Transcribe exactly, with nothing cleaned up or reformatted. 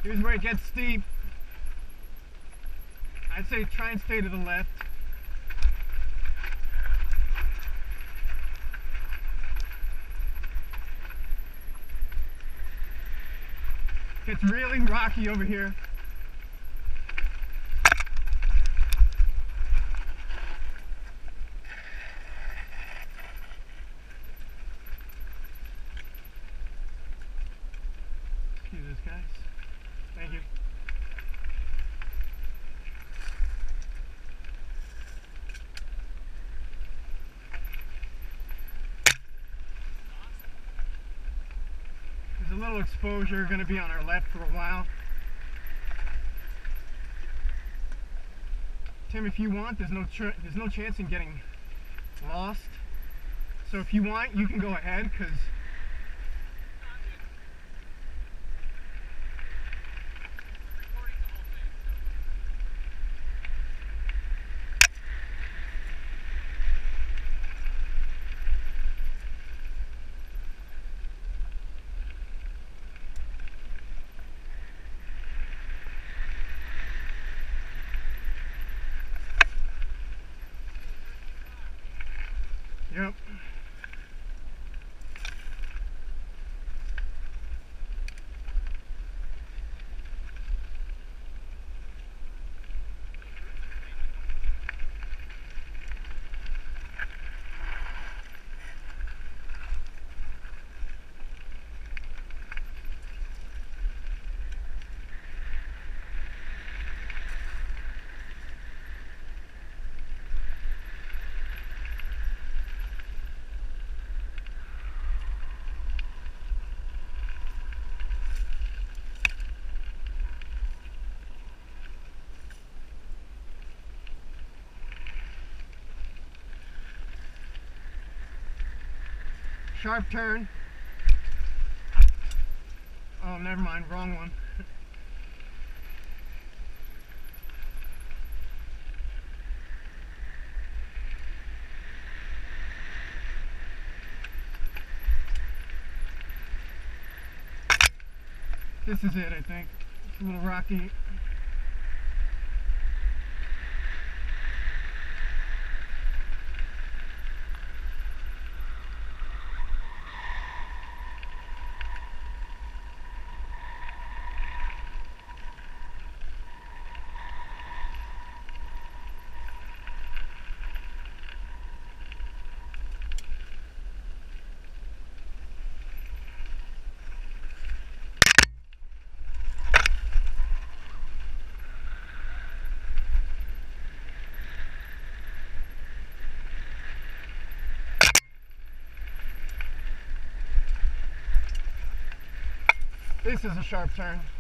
Here's where it gets steep. I'd say try and stay to the left. It's really rocky over here. Excuse us, guys. Thank you. There's a little exposure going to be on our left for a while. Tim, if you want, there's no tr there's no chance in getting lost. So if you want, you can go ahead, because yep. Sharp turn. Oh, never mind, wrong one. This is it, I think. It's a little rocky. This is a sharp turn.